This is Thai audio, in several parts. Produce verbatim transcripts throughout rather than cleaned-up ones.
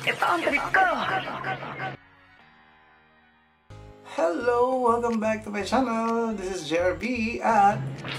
Hello, welcome back to my channel. This is J R B at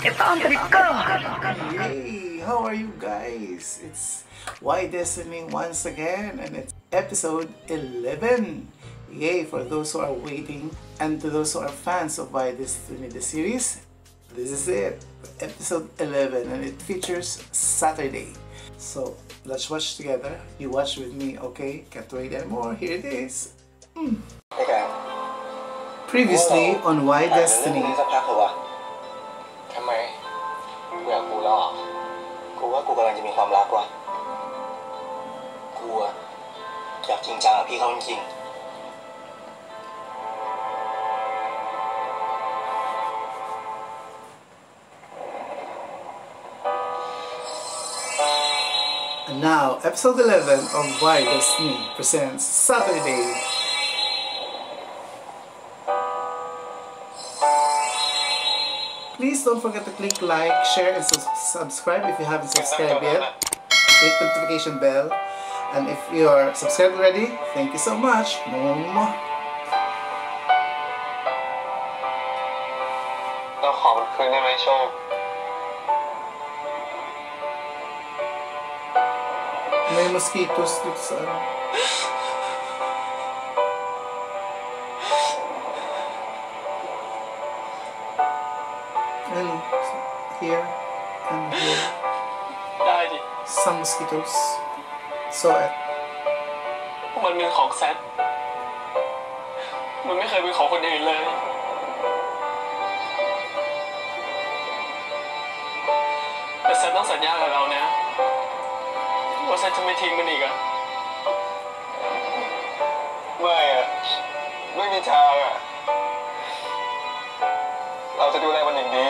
Yay! How are you guys? It's Why Destiny once again, and it's episode eleven. Yay! For those who are waiting and to those who are fans of Why Destiny the series, this is it, episode eleven, and it features Saturday. So let's watch together. You watch with me, okay? Can't wait anymore. Here it is. Mm. Okay. Previously on Why Destiny. สักพักเหรอวะทำไมเบื่อกูแล้วเหรอกูว่ากูกำลังจะมีความรักว่ะกูอยากจริงจังกับพี่เขาจริง And now, episode eleven of Why Destiny presents Saturday. Please don't forget to click like, share, and su subscribe if you haven't subscribed yet. Hit the notification bell. And if you are subscribed already, thank you so much. Mwah. เราขอมันคืนได้ไหมโชค May mosquitoes dito sa ano. And here and here. ได้ดิ Some mosquitoes. So at มันเป็นของแซดมันไม่เคยเป็นของคนอื่นเลยแต่แซดต้องสัญญากับเรานะว่าแซดจะไม่ทิ้งมันอีกอะไม่อะไม่มีทางอะเราจะดูแลมันอย่างดี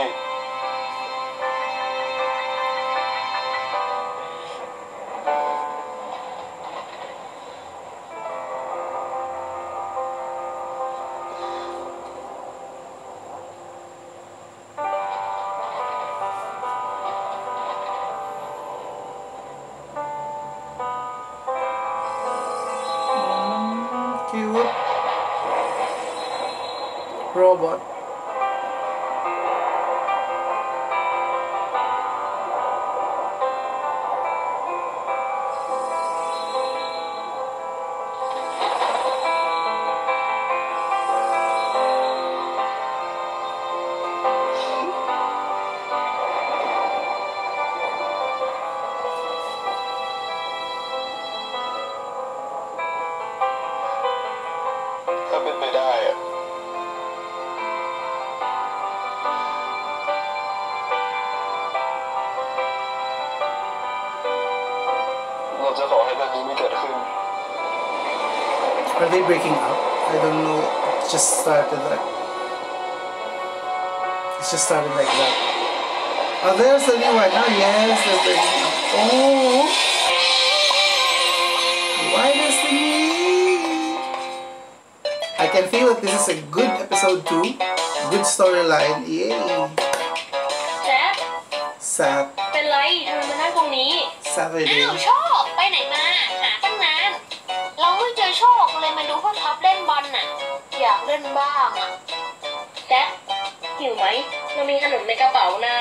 cute robot. ถ้าเป็นไปได้อะเราจะขอให้เรื่องนี้ไม่เกิดขึ้น Are they breaking up? I don't know. It just started like. It just started like that. Oh, there's the new one. Oh, yes, there's the new one. Oh! Why Destiny? I can feel that this is a good episode too. Good storyline. Yay! แจ๊บ Sad เป็นไรทำไมมานั่งตรงนี้ Saturday. อ้าวโชคไปไหนมาหาตั้งนานเราไม่เจอโชคเลยมาดูพวกท็อปเล่นบอลน่ะอยากเล่นบ้างอ่ะแจ๊บหิวไหมเรามีขนมในกระเป๋านะ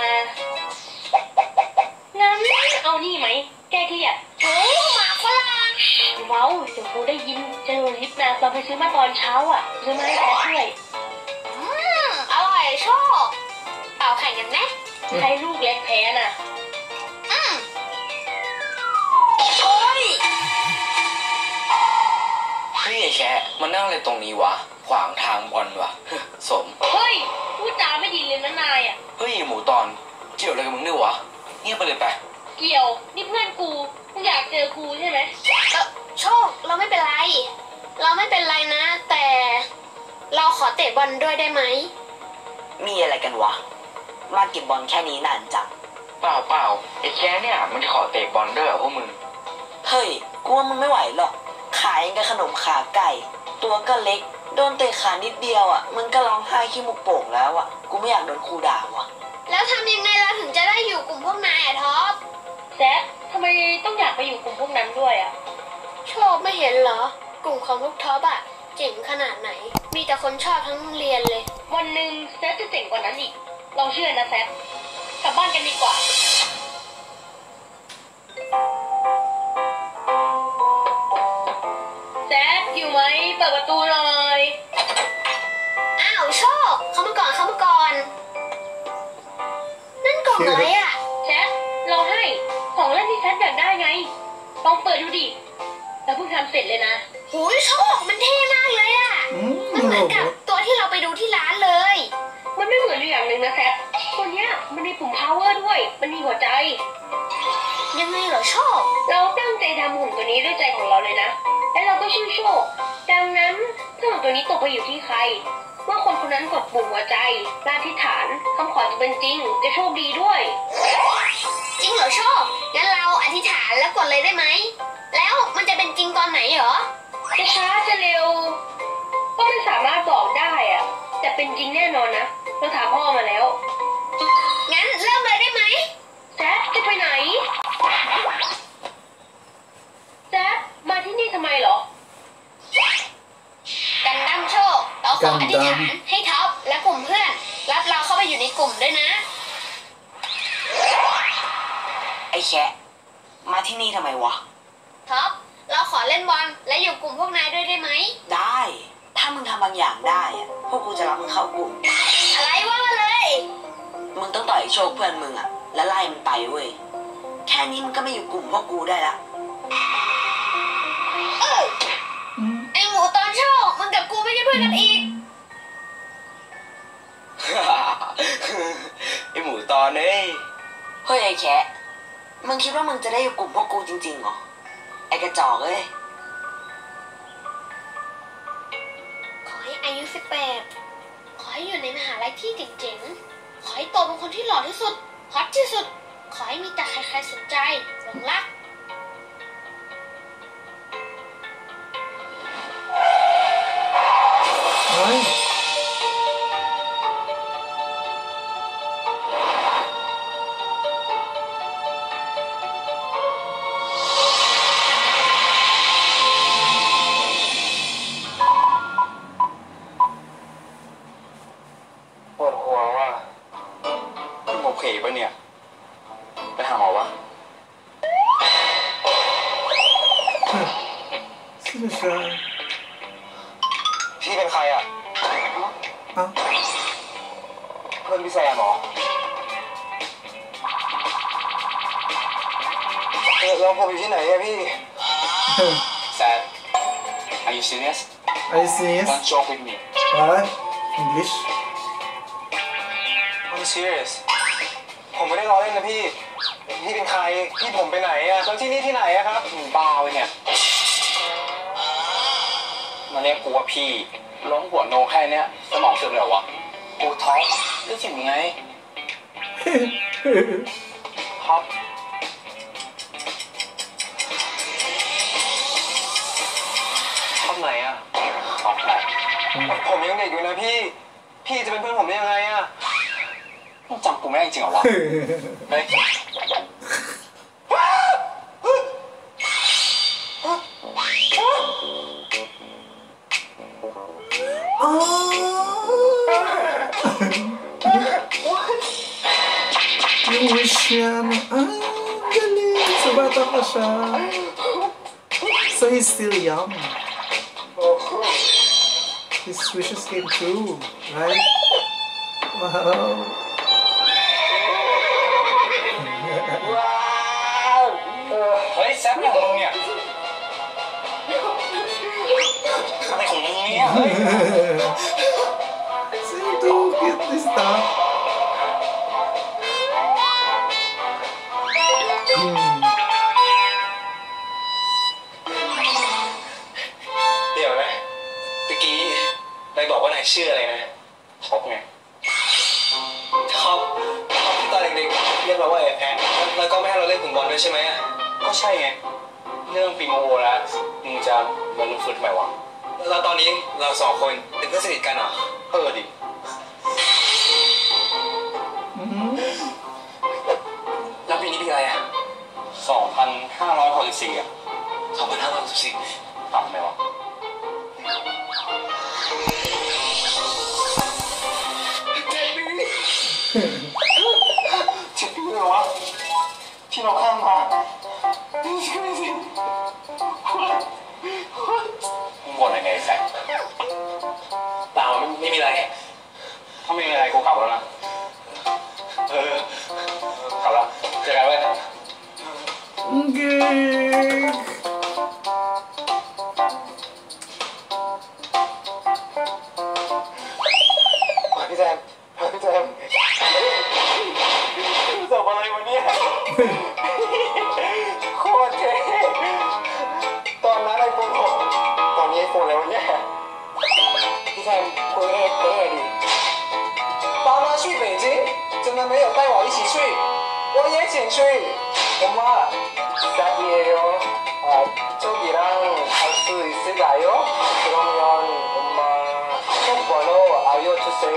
งั้นเอานี่ไหมแก้เครียดโอ้หมาฝรั่งว้าวเดี๋ยวกูได้ยินเจอลิฟต์นะเราไปซื้อมาตอนเช้าอ่ะซื้อมาให้แจ๊บด้วยอืมอร่อยโชคเป่าแข่งกันไหมใช้ลูกเล็กแพ้น่ะอืมโอ้ยเฮ้ยไอ้แชะมันนั่งอะไรตรงนี้วะขวางทางบอลวะสมเฮ้ยพูดจาไม่ดีเลยนะนายอ่ะเฮ้ยหมูตอนเกี่ยวอะไรกับมึงเนี่ยวะเงียบไปเลยไปเกี่ยวนี่เพื่อนกูมึงอยากเจอกูใช่ไหมเออโชคเราไม่เป็นไรเราไม่เป็นไรนะแต่เราขอเตะบอลด้วยได้ไหมมีอะไรกันวะมาเก็บบอลแค่นี้นานจังเปล่าเปล่าไอ้แชะเนี่ยมันจะขอเตะบอลด้วยเหรอพวกมึงเฮ้ยกูว่ามึงไม่ไหวหรอกขายยังกับขนมขาไก่ ตัวก็เล็กโดนเตะขานิดเดียวอ่ะมึงก็ร้องไห้ขี้มุกโป่งแล้วอ่ะกูไม่อยากโดนครูด่าวะแล้วทำยังไงเราถึงจะได้อยู่กลุ่มพวกนายอะท็อปแซคทำไมต้องอยากไปอยู่กลุ่มพวกนั้นด้วยอะชอบไม่เห็นเหรอกลุ่มของลูกท็อปอะเจ๋งขนาดไหนมีแต่คนชอบทั้งโรงเรียนเลยวันหนึ่งแซฟจะเจ๋งกว่านั้นอีกลองเชื่อนะแซฟกลับบ้านกันดีกว่าแซฟอยู่ไหมเปิดประตูหน่อยอ้าวโชคเข้ามาก่อนเข้ามาก่อนนั่นกล่องอะไรอะแซฟเราให้ของเล่นที่แซฟอยากได้ไงลองเปิดดูดิเราเพิ่งทำเสร็จเลยนะโหยโชคมันเท่มากเลยอะมันเหมือนกับตัวที่เราไปดูที่ร้านเลยมันไม่เหมือนอย่างหนึ่งนะแซฟตัวเนี้ยมันมีปุ่ม power ด้วยมันมีหัวใจยังไงเหรอโชคเราตั้งใจทำหุ่นตัวนี้ด้วยใจของเราเลยนะและเราก็ชื่อโชคดังนั้นถ้าหุ่นตัวนี้ตกไปอยู่ที่ใครเมื่อคนคนนั้นกดปุ่มหัวใจและอธิษฐานคำขอจะเป็นจริงจะโชคดีด้วยจริงเหรอโชคงั้นเราอธิษฐานแล้วกดเลยได้ไหมแล้วมันจะเป็นจริงตอนไหนเหรอจะช้าจะเร็วก็ไม่สามารถบอกได้อะแต่เป็นจริงแน่นอนนะเราถามพ่อมาแล้วงั้นเริ่มเลยได้ไหมแจ๊คจะไปไหนแจ๊คมาที่นี่ทำไมเหรอกันดั้มโชคเราขออธิษฐานให้ท็อปและกลุ่มเพื่อนรับเราเข้าไปอยู่ในกลุ่มด้วยนะไอ้แคะมาที่นี่ทำไมวะท็อปเราขอเล่นบอลและอยู่กลุ่มพวกนายด้วยได้ไหมได้ถ้ามึงทำบางอย่างได้อะพวกกูจะรับมึงเข้ากลุ่มอะไรว่ามาเลยมึงต้องต่อยโชคเพื่อนมึงอะแล้วไล่มันไปเว้ยแค่นี้มึงก็ไม่อยู่กลุ่มพวกกูได้ละเออไอหมูตอนโชคมึงกับกูไม่ใช่เพื่อนกันอีกไอหมูตอนนี้เฮ้ยไอ้แคะมึงคิดว่ามึงจะได้อยู่กลุ่มพวกกูจริงๆเหรอไอ้กระจอกเอ้ยขอให้อายุสิบแปดขอให้อยู่ในมหาลัยที่เจ๋งๆขอให้โตเป็นคนที่หล่อที่สุดฮอตที่สุดขอให้มีแต่ใครๆสนใจหลงรักเฮ้ยปวดหัวว่ะมึงโอเคปะเนี่ยไปหาหมอวะพี่เป็นใครอ่ะเอ้าเพื่อนพี่แซมเหรอเออแล้วผมอยู่ที่ไหนอะพี่แซม Are you serious? Are you serious? Don't joke with me. What? English? I'm serious. ผมไม่ได้ล้อเล่นนะพี่พี่เป็นใครพี่ผมไปไหนอะแล้วที่นี่ที่ไหนอะครับมึงบ้าไว้เนี่ยมาเรียกกูว่าพี่ล้มหัวโนแค่เนี้ยสมองเสื่อมแล้ววะกูท็อปรู้สึกยังไงท็อปท็อปไหนอะท็อปไหนผมยังเด็กอยู่นะพี่พี่จะเป็นเพื่อนผมได้ยังไงอะมึงจำกูไม่ได้จริงเหรอวะเฮ้ย Yung wish niya, ah, galing, sa bata pa siya. So he's still young. His wishes came true, right? Wow. Wow! เฮ้ยแซมอะไรของมึงเนี่ยอะไรของมึงเนี่ยเฮ้ย So to get this stuff. เดี๋ยวนะตะกี้นายบอกว่านายชื่ออะไรนะท็อปไงท็อปท็อปที่ตอนเด็กๆเรียกเราว่าไอ้แพะแล้วก็ไม่ให้เราเล่นกลุ่มบอลด้วยใช่ไหมก็ใช่ไงเรื่องปีโมแล้วมึงจะมาลุ้นฟื้นทำไมวะแล้วตอนนี้เราสองคนเป็นเพื่อนสนิทกันเหรอเออดิแล้วปีนี้ปีอะไรอ่ะสองพันห้าร้อยหกสิบสี่อ่ะสองพันห้าร้อยหกสิบสี่ตอบไหมวะเจ็ดปีเจ็ดปีเลยวะที่เราข้ามมาไม่ใช่ไม่ใช่มึงบ่นอะไรไงแซคเปล่าไม่ไม่มีอะไรถ้าไม่มีอะไรกูกลับแล้วนะเออกลับแล้วเจอกันเว้ย พี่แซมพี่แซมสอบอะไรวะเนี่ยโคตรเท่ตอนนั้นไอโฟนหกตอนนี้ไอโฟนอะไรวะเนี่ยพี่แซมคุยให้คุยให้ดิ爸妈去北京真的没有带我一起去我也请去엄마 사기예요 아 저기랑 갈 수 있을까요? 그러면 엄마 속 번호 알려주세요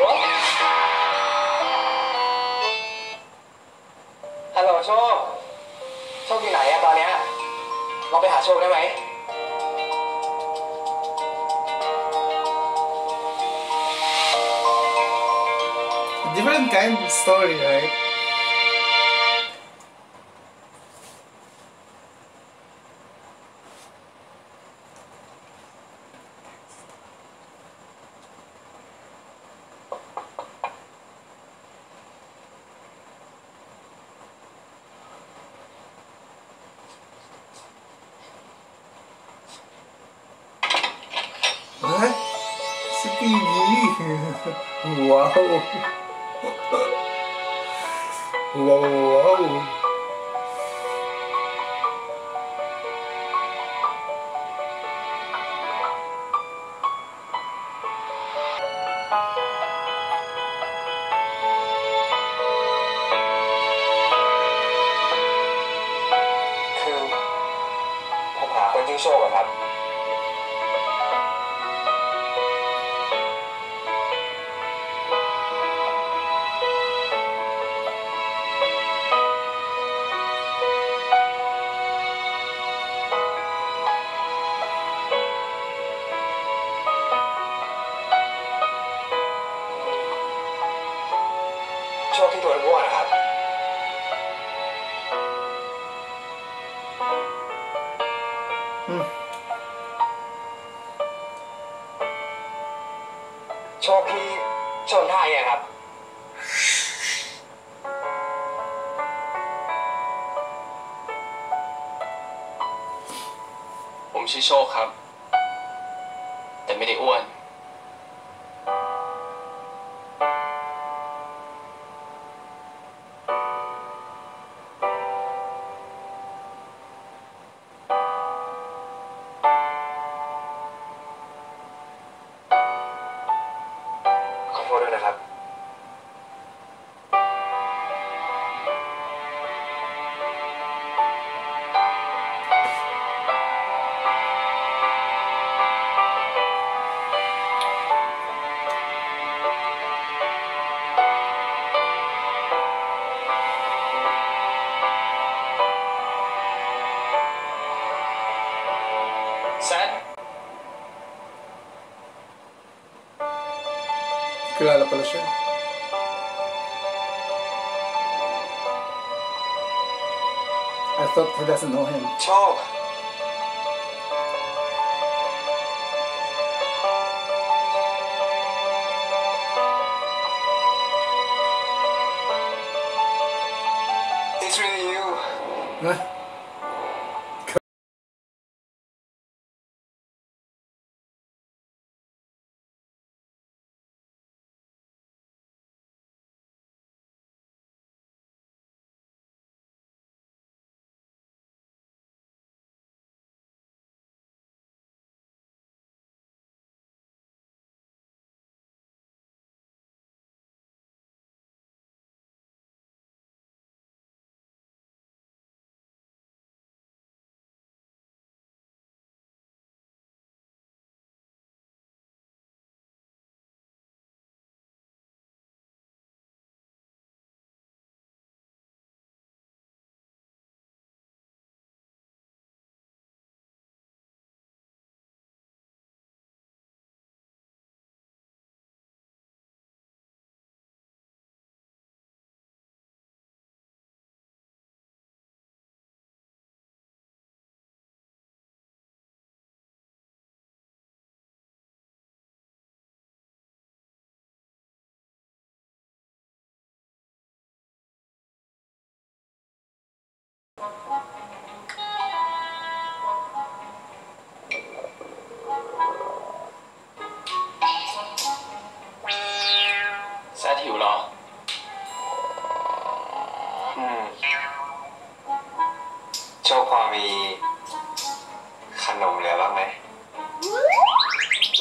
ฮัลโหลโชคโชคอยู่ไหนอะตอนเนี้ยเราไปหาโชคได้ไหม Different kind of story, right? What? Si T V. Wow. Wow, wow. คือผมหาคนชื่อโชคอะครับโชคที่ตัวอ้วนนะครับ โชคที่ชนท้ายอะครับ ผมชื่อโชคครับ แต่ไม่ได้อ้วน ขอโทษด้วยนะครับ แซด Kilala pala siya. I thought he doesn't know him. โชค It's really you Huh?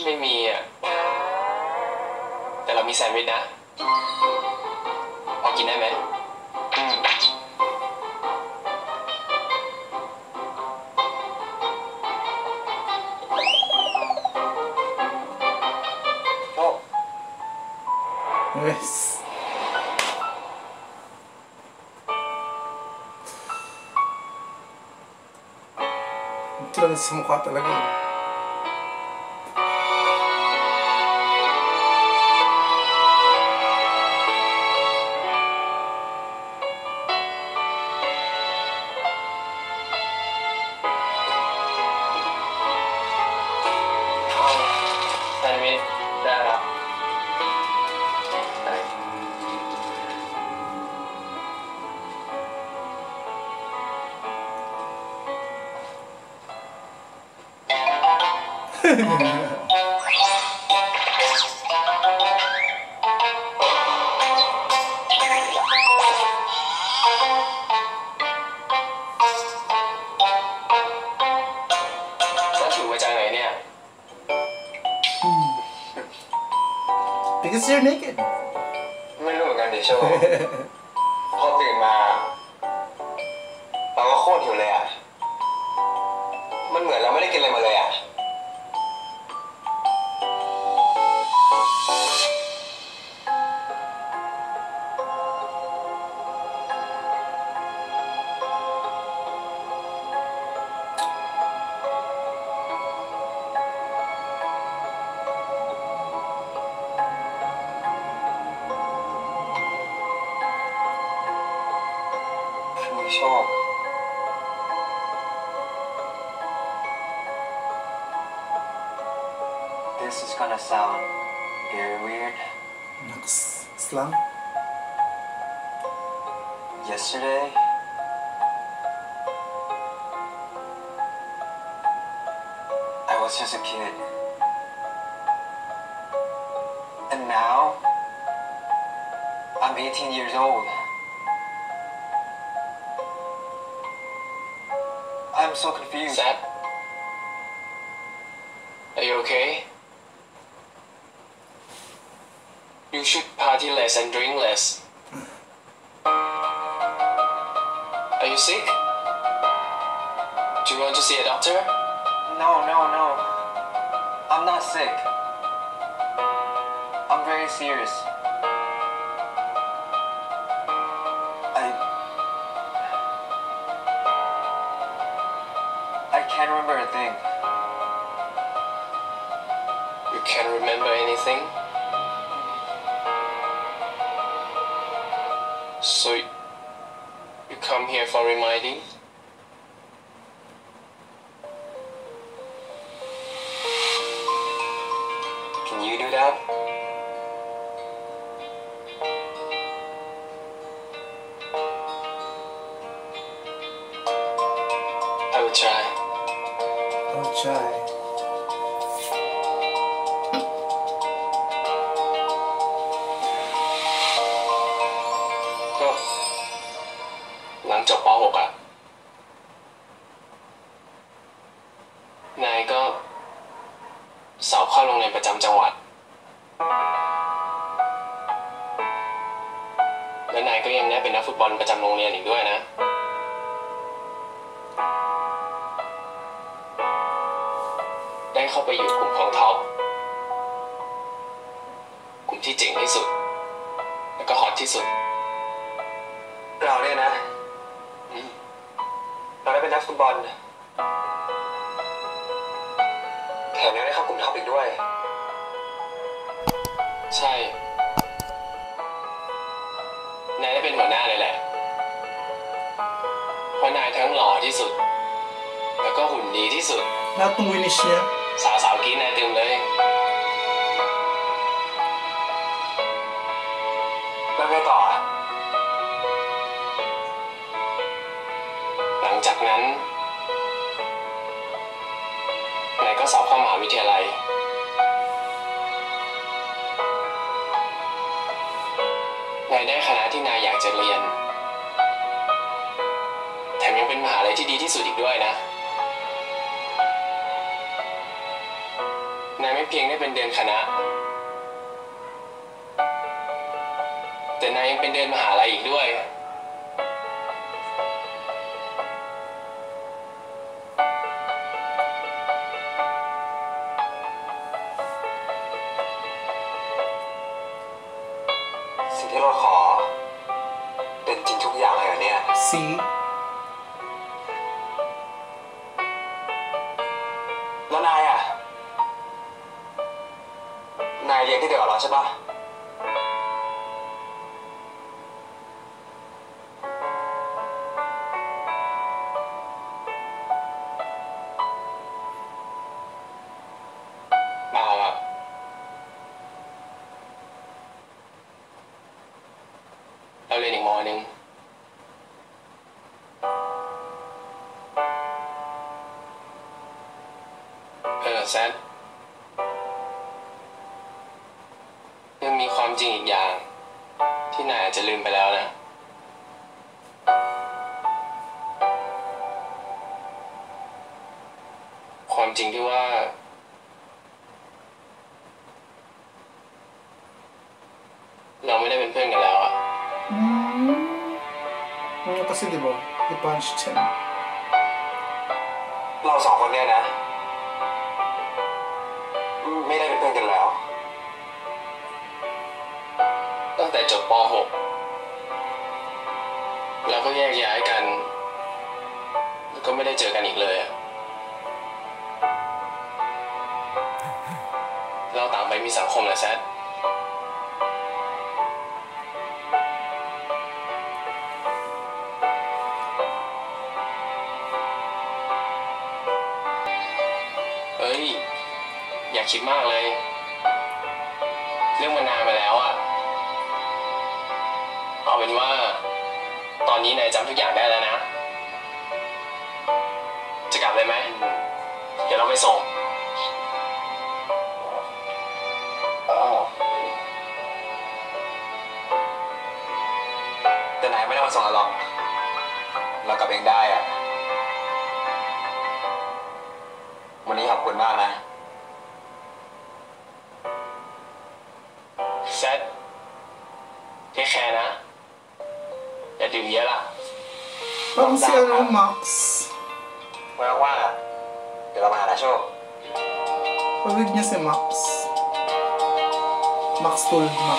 ไม่มีอ่ะแต่เรามีแซนด์วิชนะพอกินได้ไหมอืมโอ้ Yes. Talaga sa mukha talaga. Sandwich ได้แล้วได้ แล้วถือมาจากไหนเนี่ย Because you're naked. ไม่รู้เหมือนกันดิโชว์ พอตื่นมาเราก็โคตรหิวเลยอ่ะ มันเหมือนเราไม่ได้กินอะไรมาเลยอ่ะ คือโชค This is gonna sound very weird. Naks, slang. Yesterday, I was just a kid. And now, I'm eighteen years old. I'm so confused. Sad? Are you okay? You should party less and drink less. Are you sick? Do you want to see a doctor? No, no, no. I'm not sick. I'm very serious. I... I can't remember a thing. You can't remember anything? So, you come here for reminding? Can you do that? I will try. I'll try. ก็หลังจบป .หก อ่ะ นายก็สอบเข้าโรงเรียนประจำจังหวัด และนายก็ยังได้เป็นนักฟุตบอลประจำโรงเรียนอีกด้วยนะ ได้เข้าไปอยู่กลุ่มของท็อป กลุ่มที่เจ๋งที่สุด แล้วก็ฮอตที่สุด เราเนี่ยนะอืมเราได้เป็นนักฟุตบอลแถมยังได้เข้ากลุ่มท็อปอีกด้วย ใช่ นายได้เป็นหัวหน้าเลยแหละ เพราะนายทั้งหล่อที่สุด แล้วก็หุ่นดีที่สุด Lahat ng winish niya. สาวๆกินนายเต็มเลย แล้วไงต่อ หลังจากนั้น นายก็สอบเข้ามหาวิทยาลัย นายได้คณะที่นายอยากจะเรียน แถมยังเป็นมหาลัยที่ดีที่สุดอีกด้วยนะ นนายไม่เพียงได้เป็นเดือนคณะแต่นายยังเป็นเดือนมหาลัยอีกด้วยสิ่งที่เราขอเป็นจริงทุกอย่างเลยเหรอเนี่ย See? แล้วนายอ่ะนายเรียนที่เดียวกับเราใช่ปะเปล่าอ่ะเราเรียนอีกมอหนึ่งเออแซดยังมีความจริงอีกอย่างที่นายอาจจะลืมไปแล้วนะความจริงที่ว่าเราไม่ได้เป็นเพื่อนกันแล้วอะ Hmm. Oo, kasi di ba? He punched him. เราสองคนเนี่ยนะไม่ได้เป็นเพื่อนกันแล้วตั้งแต่จบป หก เราก็แยกย้ายกันแล้วก็ไม่ได้เจอกันอีกเลยอะเราต่างไปมีสังคมนะแซดเฮ้ยอย่าคิดมากเลย เรื่องมันนานมาแล้วอะเอาเป็นว่าตอนนี้นายจำทุกอย่างได้แล้วนะ จะกลับเลยไหม เดี๋ยวเราไปส่งแต่นายไม่ได้มาส่งเราหรอกเรากลับเองได้อะวันนี้ขอบคุณมากนะแซดเทคแคร์นะ อย่าดื่มเยอะล่ะ Parang si ano, Max. ว่างๆอ่ะเดี๋ยวเรามาหานะโชค Pawid niya si Max. Max told Max.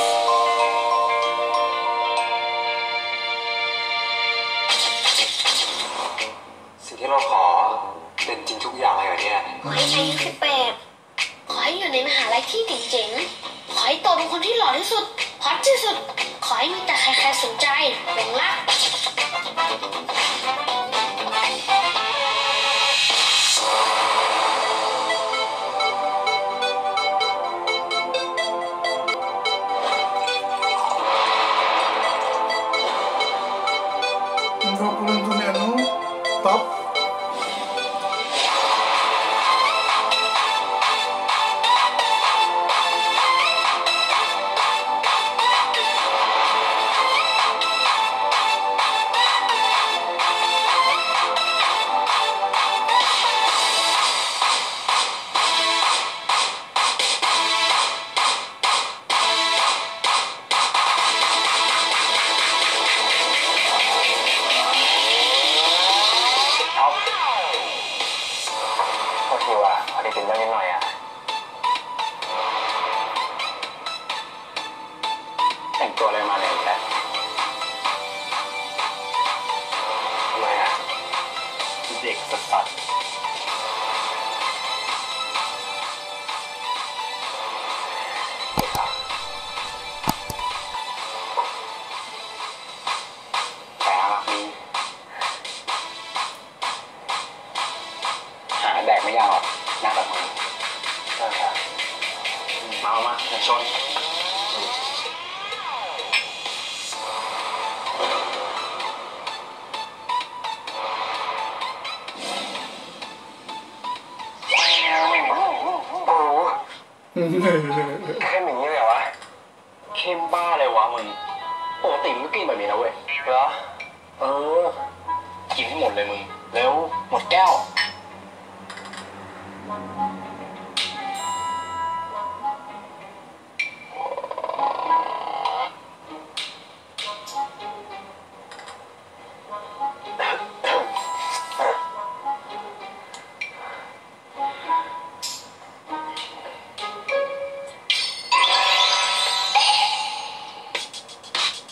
สิ่งที่เราขอเป็นจริงทุกอย่างเลยเหรอเนี่ยขอให้อายุสิบแปดขอให้อยู่ในมหาลัยที่เจ๋งๆ ขอให้โตเป็นคนที่หล่อที่สุดฮอตที่สุด ขอให้มีแต่ใครๆสนใจหลงรัก Ang roko lang to ni ano, Top. โอเคว่ะพอดีติดเรื่องนิดหน่อยอ่ะแต่งตัวอะไรมาเนี่ยแกทำไมอ่ะเด็กสัสสัสแต่น่ารักดีหาแดกไม่ยากหรอกหน้าแบบมึงใช่ครับมามาเดี๋ยวชนโอ้โหเข้มอย่างนี้เลยเหรอวะเข้มบ้าเลยวะมึงปกติมึงก็กินแบบนี้นะเว้ยเหรอเออกินให้หมดเลยมึงแล้วหมดแก้ว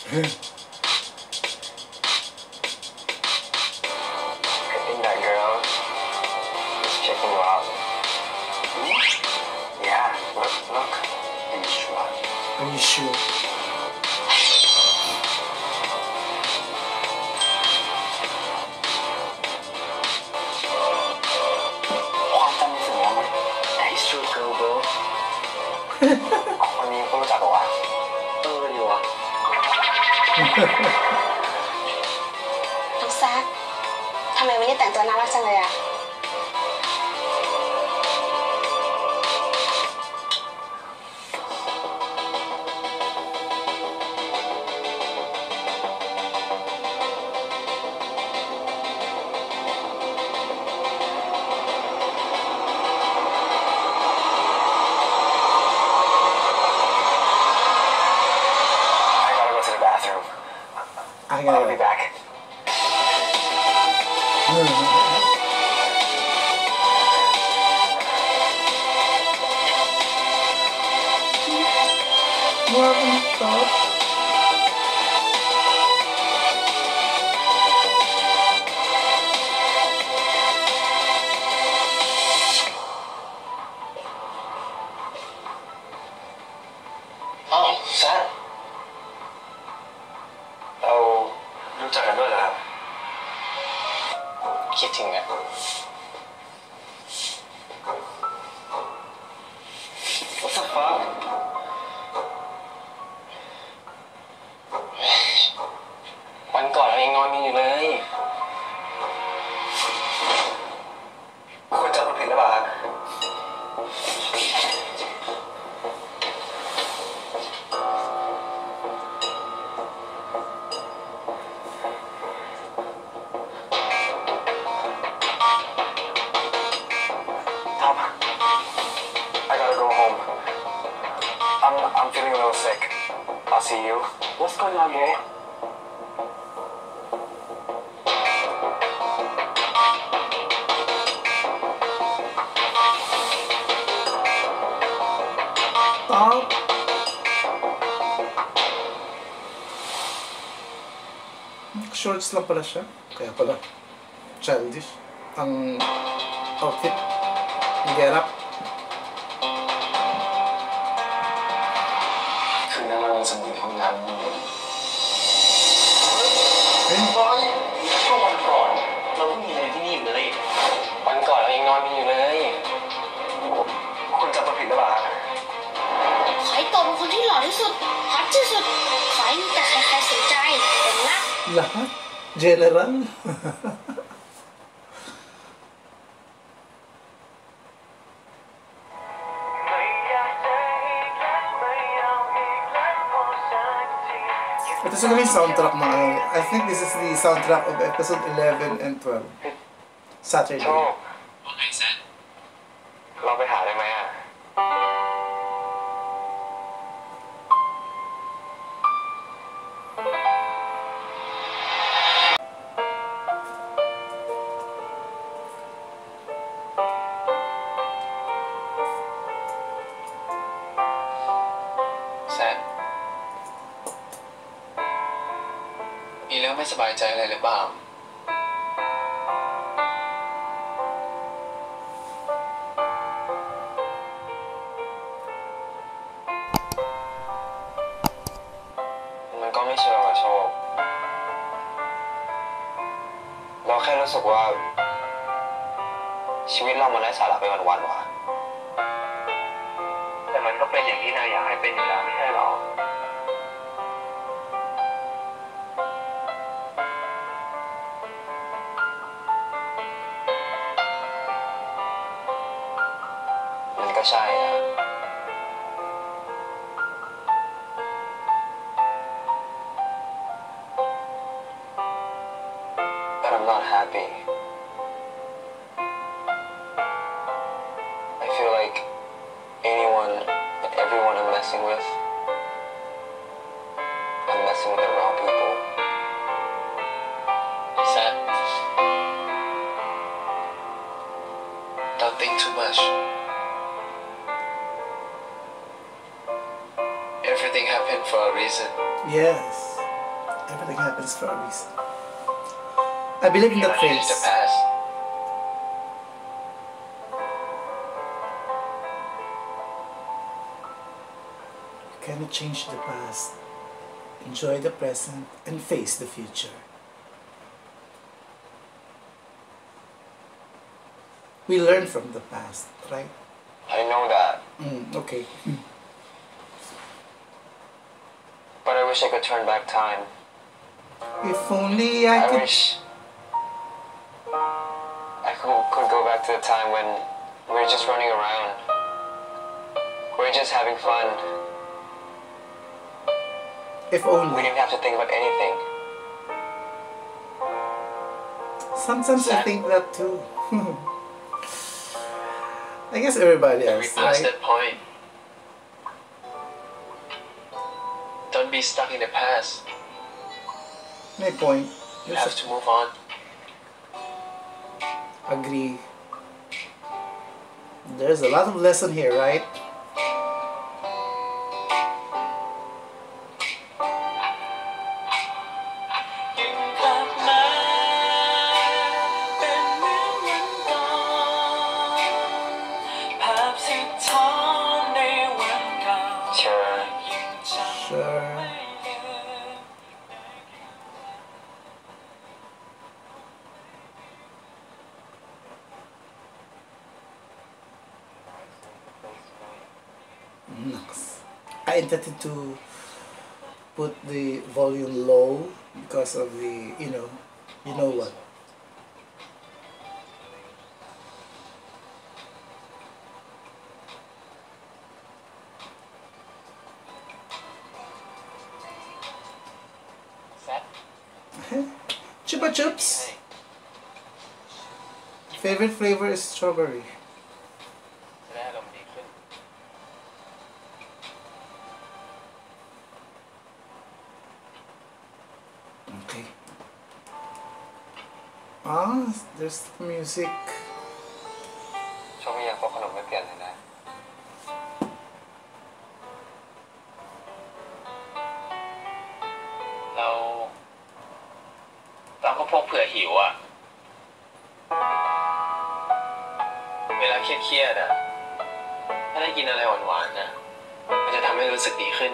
think that girl is checking you out. Yeah, look, look. Are you sure? Are you sure? ความจำในสมองมัน Nice true girl bro คนนี้ก็รู้จักเหรอวะเอออยู่วะน้องแซคทำไมวันนี้แต่งตัวน่ารักจังเลยอะ I gotta go to the bathroom. I I'll gotta be go. back. Marvin thought. Oh, Sat. เรารู้จักกันด้วยเหรอครับ คิดถึงอ่ะ What the fuck วันก่อนเรายังนอนกันอยู่เลยคุณจำมันผิดหรือเปล่าครับ Tom, I gotta go home. I'm I'm feeling a little sick. I'll see you. What's going on, bro? Stop. Shorts lang pala siya. Kaya pala childish ang outfit. Ang get up. คืนนั้นเรายังสนิทกันนั้น Ayun. ก็วันก่อนเราเพิ่งมีอะไรที่นี่อยู่เลย วันก่อนเรายังนอนกันอยู่เลย คุณจำมันผิดหรือเปล่าขายตัวเป็นคนที่หล่อที่สุดฮอตที่สุดขอให้มีแต่ใครๆสนใจเป็นรัก Lahat. General. Ito siguro yung soundtrack na I think this is the soundtrack of episode eleven and twelve. Saturday. โชคว่าไงแซนเราไปหาได้ไหมอ่ะ แซนมีเรื่องไม่สบายใจอะไรหรือเปล่า มันก็ไม่เชิงอะโชค เราแค่รู้สึกว่า ชีวิตเรามันไร้สาระไปวันๆว่ะ แต่มันก็เป็นอย่างที่นายอยากให้เป็นอยู่แล้วไม่ใช่หรอ มันก็ใช่นะ But I'm not happy. I feel like anyone and everyone I'm messing with, I'm messing with the wrong people. Sad. Don't think too much. Everything happened for a reason. Yes. everything happens for a reason. I believe in You that wanna change phrase. the past. You cannot change the past. Enjoy the present and face the future. We learn from the past, right? I know that, Mm, okay. but I wish I could turn back time. If only I I could. wish I could, could go back to the time when we were just running around. We were just having fun. If We only. didn't have to think about anything. Sometimes I Sad. think that too. I guess everybody We else, passed right? that point. Don't be stuck in the past. My point. You have to move on. Agree. There's a lot of lesson here, right? Sure. Sure. Naks. I intended to put the volume low because of the, you know, you know what. Set. Chupa Chups. Favorite flavor is strawberry. จะได้อารมณ์ดีขึ้น Okay. Ah, there's music. ชอบไม่อยากพกขนมไม่เปลี่ยนเลยนะ เรา เราก็พกเผื่อหิวอ่ะ เวลาเครียดๆอ่ะ ถ้าได้กินอะไรหวานๆนะมันจะทำให้รู้สึกดีขึ้น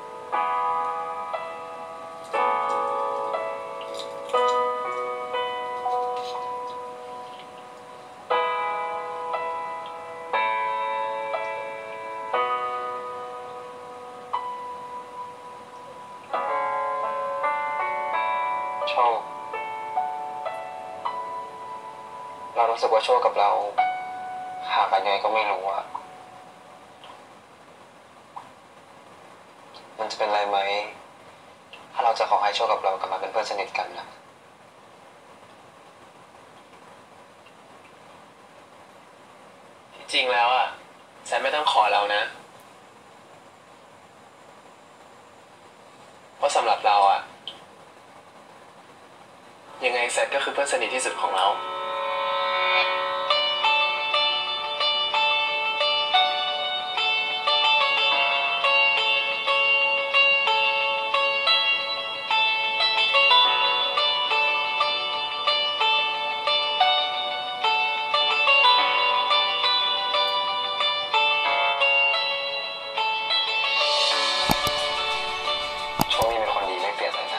โชค เรารู้สึกว่าโชคกับเราห่างกันยังไงก็ไม่รู้อะมันจะเป็นไรไหม ถ้าเราจะขอให้โชคกับเรากลับมาเป็นเพื่อนสนิทกันนะที่จริงแล้วอะแซมไม่ต้องขอเรานะ เพราะสำหรับเราอะยังไงแซมก็คือเพื่อนสนิทที่สุดของเรา โชคนี่เป็นคนดีไม่เปลี่ยนเลยนะ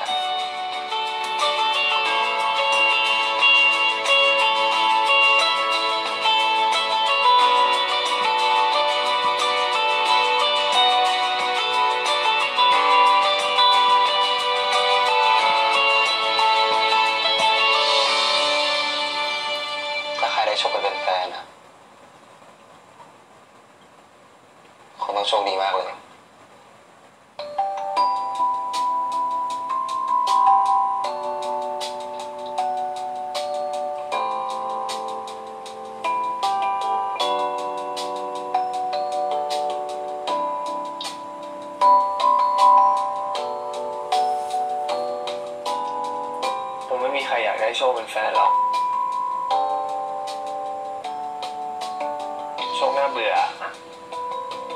ถ้าใครได้โชคเป็นแฟนนะคงต้องโชคดีมากเลย ผมไม่มีใครอยากได้โชคเป็นแฟนหรอก โชคน่าเบื่อ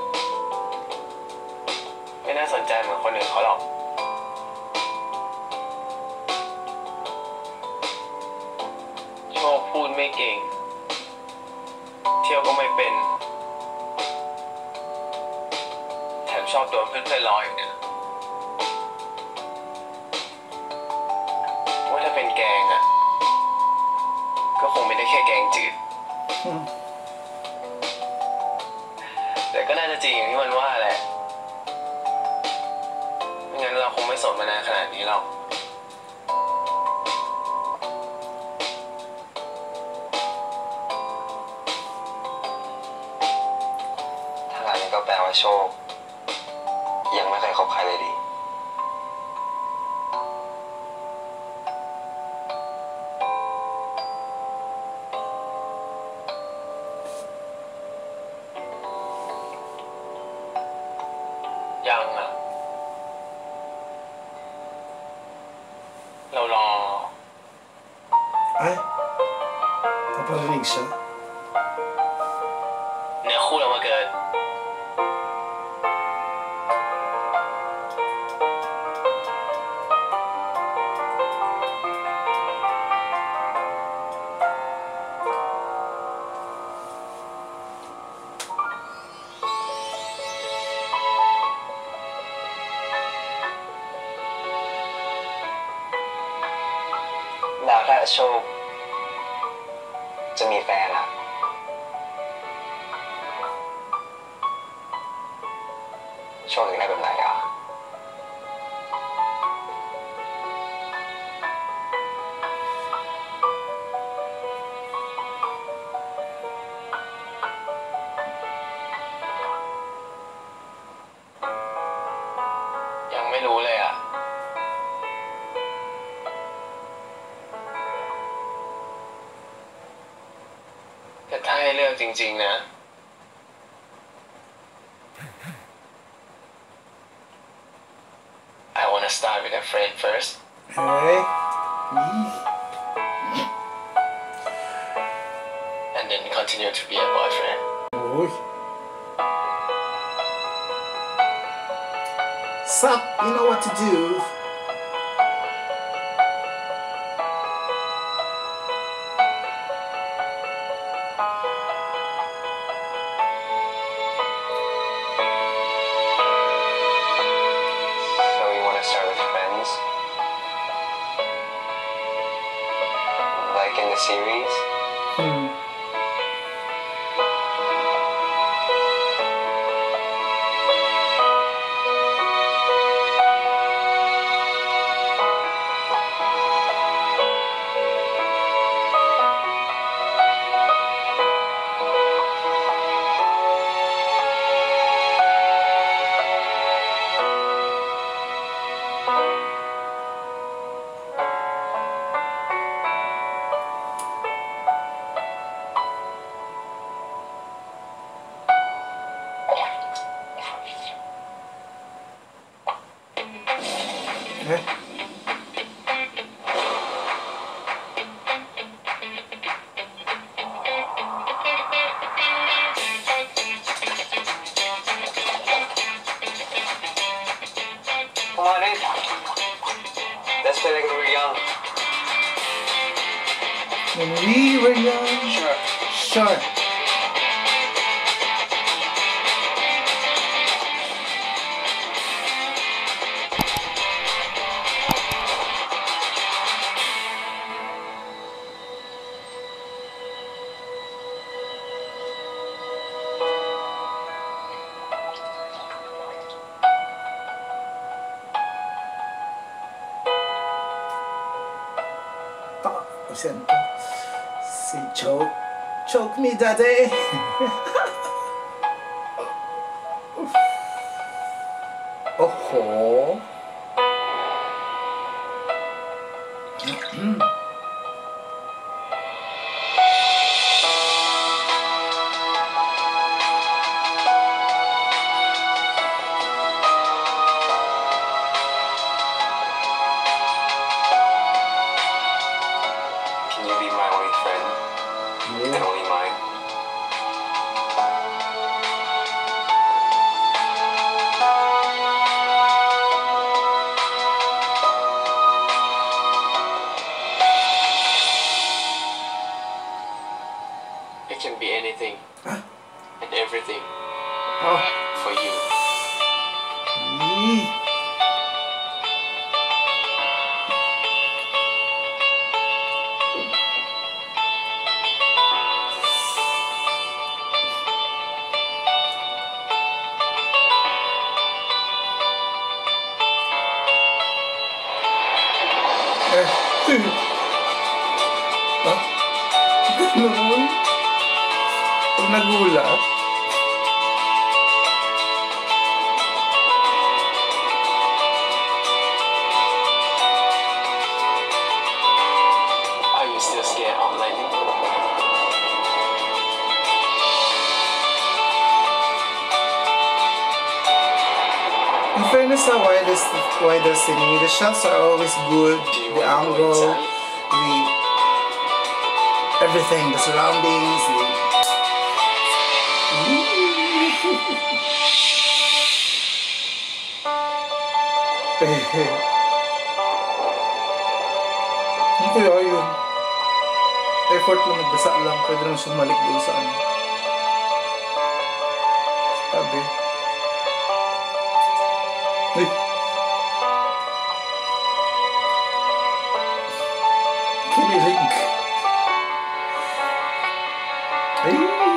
ไม่น่าสนใจเหมือนคนอื่นเขาหรอกชอบโดนเพื่อนๆล้ออย่างเนี้ยว่าถ้าเป็นแกงอ่ะก็คงไม่ได้แค่แกงจืดแต่ก็น่าจะจริงอย่างที่มันว่าแหละไม่งั้นเราคงไม่สนมานานขนาดนี้หรอกถ้าอย่างนี้ก็แปลว่าโชคยังไม่เคยคบใครเลยดิยังอ่ะเรารอ Ai? Tá parinig siya. เนื้อคู่เรามาเกิดแล้วถ้าโชคจะมีแฟนอะโชคอยากได้แบบไหนอะยังไม่รู้เลยอ่ะแต่ถ้าให้เลือกจริงๆนะI wanna start with a friend first Hey. and then continue to be a boyfriend Oi. Sup, you know what to do. So you wanna start with friends like in the series Hmm. Eh? Come on in. Let's play like we were young. When we were young. Sure. Sure. Oh, siyan po. Si Choke. Choke me, daddy. Oho. Can you be my only friend and Yeah. only mine? it can be anything Huh? and everything Oh. for you fairness sa why this why the singing, the shots are always good, the angle, the everything, the surroundings, the ano kaya yun? Effort lang, nagbasa lang, pwede lang sumalik doon sa ano. Sabi. Ay! Kinilig. Ay!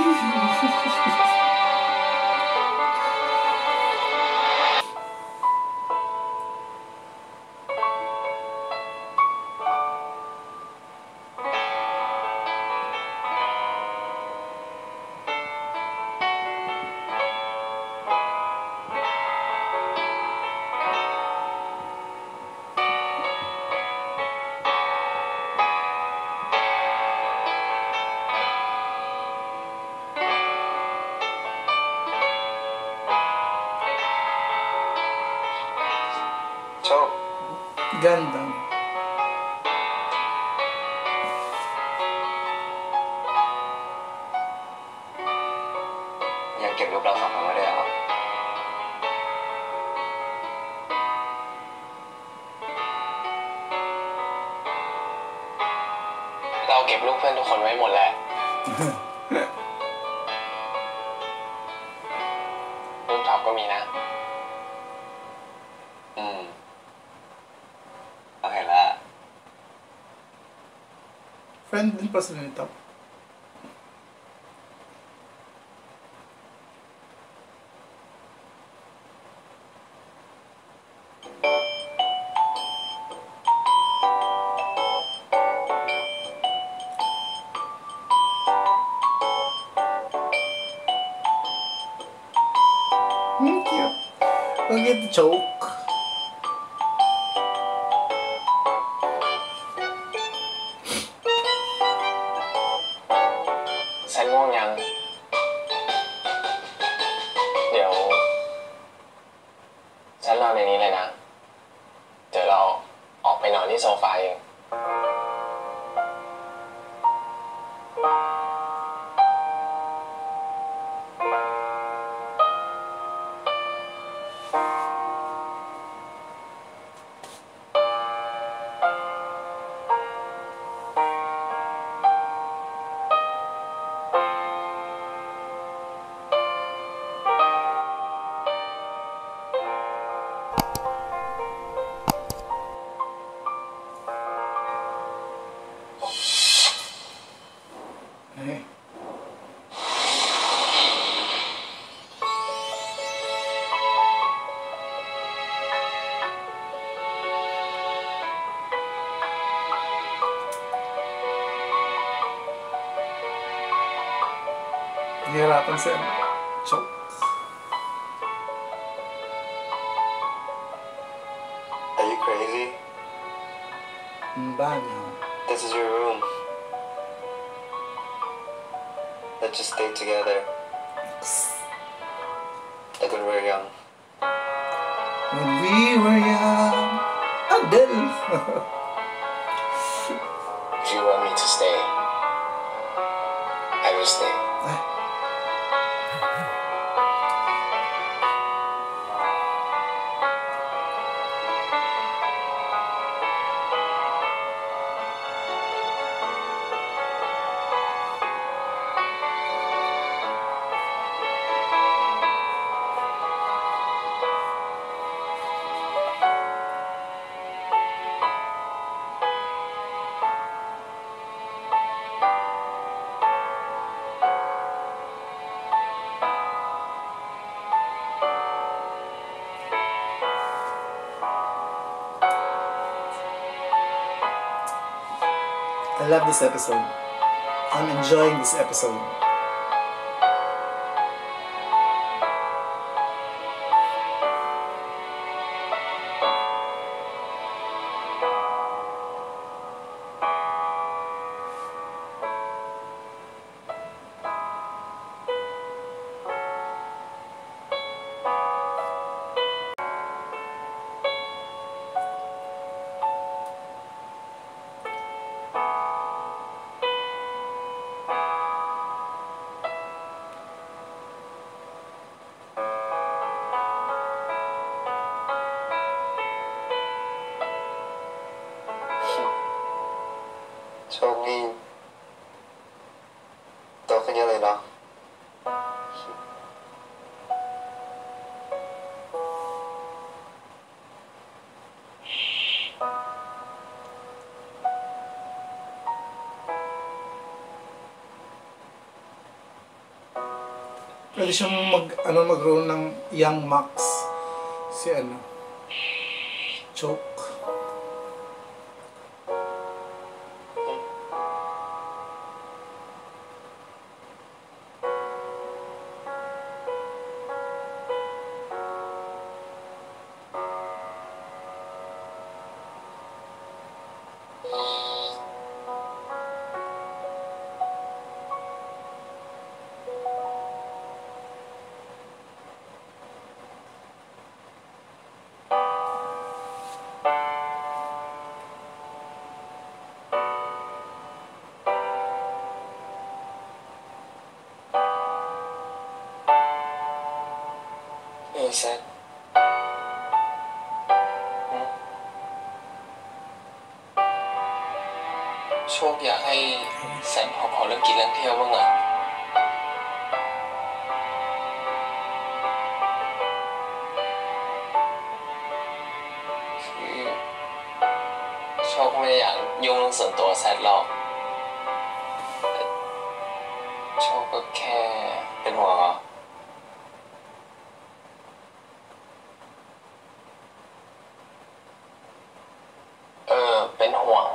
Ganda. ยังเก็บรูปเราสองคนไว้ด้วยเหรอเราเก็บรูปเพื่อนทุกคนไว้หมดแหละ รูปท็อปก็มีนะ อืมเราเห็นแล้ว Friend din pa sila ni Top. Hmm, cute. Look at the choke. ฉันง่วงยัง เดี๋ยว ฉันนอนในนี้เลยนะ เดี๋ยวเราออกไปนอนที่โซฟาเอง Eh. Nahihirapan siya. Choke. Are you crazy? Ang banyo. This is your room. Let's just stay together. Like when we were young. When we were young. Adele. If you want me to stay, I will stay. I love this episode. I'm enjoying this episode. Pwede siyang mag, ano, mag-role ng young Max. Si ano, Choke. เออแซคหืมโชคอยากให้แสนพอขอเรื่องกินเรื่องเที่ยวบ้างอ่ะคือโชคไม่ได้อยากยุ่งเรื่องส่วนตัวแซคหรอกแต่โชคก็แค่เป็นห่วงอ่ะเออเป็นห่วง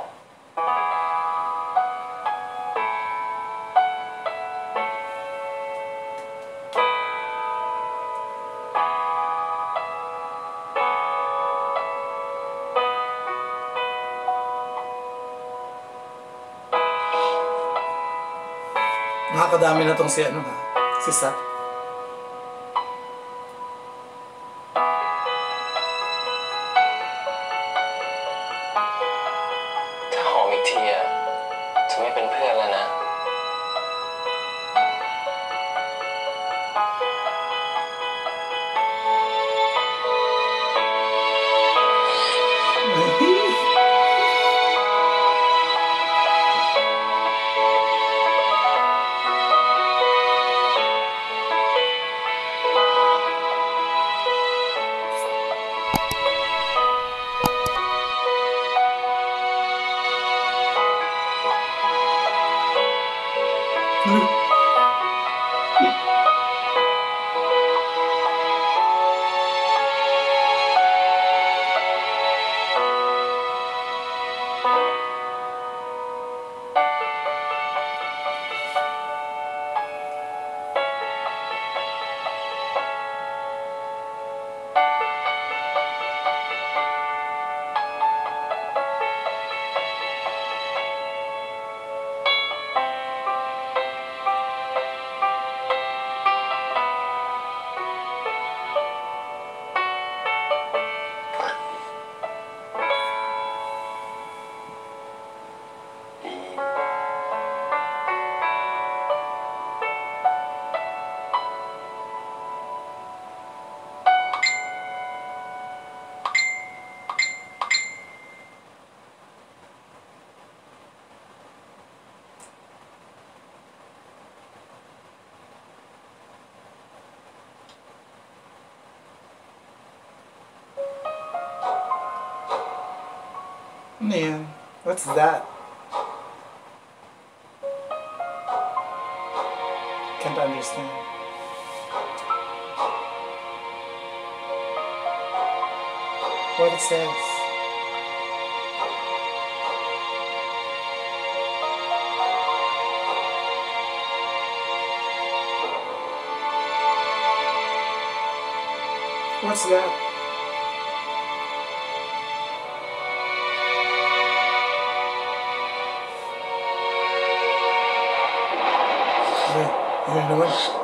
Nakakadami na tong si ano ha, si Sat. ถ้าหอมอีกทีอ่ะจะไม่เป็นเพื่อนแล้วนะ Man, what's that? Can't understand. What it says. What's that? Hey, you know what?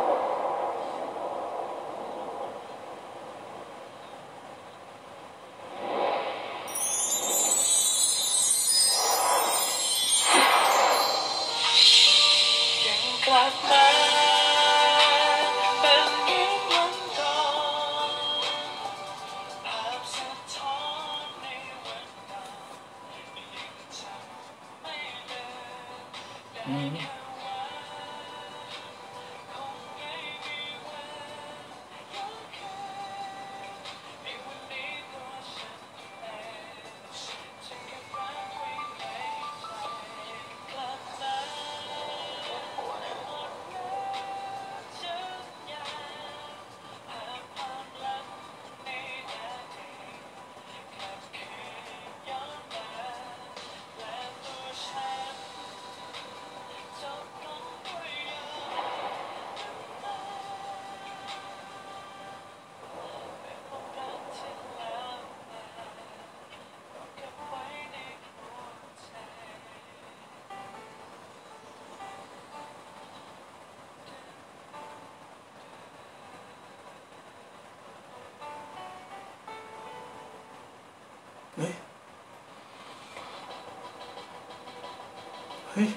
เฮ้ย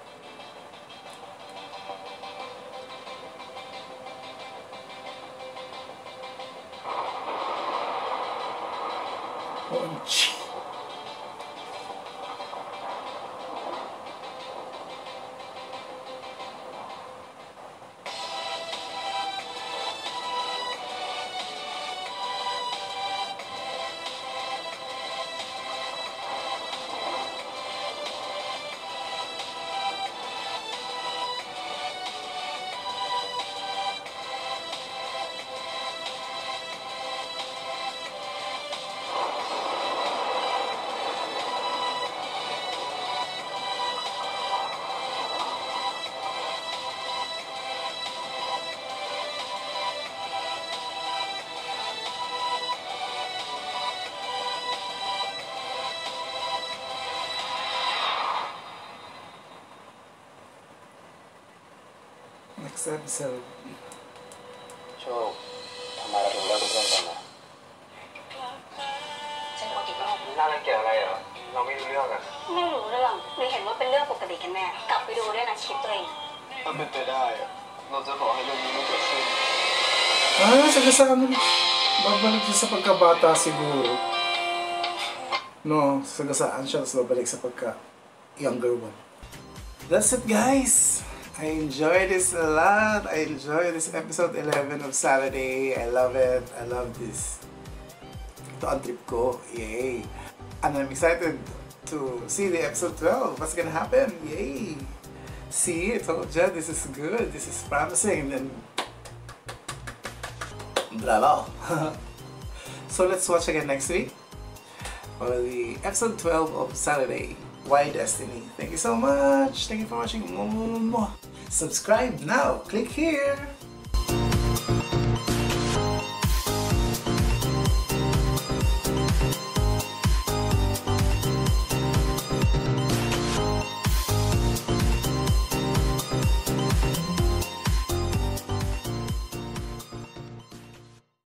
โอ้ชิ next episode โชคทำไมเราถึงเลิกเป็นเพื่อนกันล่ะฉันขอติดรอบน่ารังเกียจอะไรเหรอเราไม่รู้เรื่องอะไม่รู้เรื่องไม่เห็นว่าเป็นเรื่องปกติกันแน่กลับไปดูด้วยนะคลิปตัวเองถ้าเป็นไปได้อะเราจะขอให้เรื่องนี้ไม่เกิดขึ้น ah sagasaan babalik siya sa pagkabata siguro no sagasaan siya tapos babalik sa pagka younger one. That's it, guys. I enjoyed this a lot. I enjoyed this episode eleven of Saturday. I love it. I love this. Ito ang trip ko. Yay. And I'm excited to see the episode twelve. What's gonna happen? Yay. See, I told you, this is good. This is promising. And bravo. So let's watch again next week for the episode twelve of Saturday. Why Destiny? Thank you so much. Thank you for watching. Subscribe now. Click here.